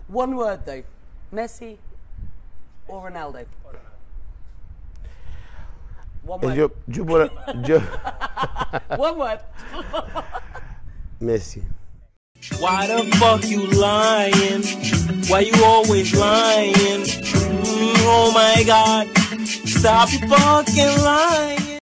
One word though. Messi or Ronaldo? One word. One word. Messi. Why the fuck you lying? Why you always lying? Oh my God, stop fucking lying.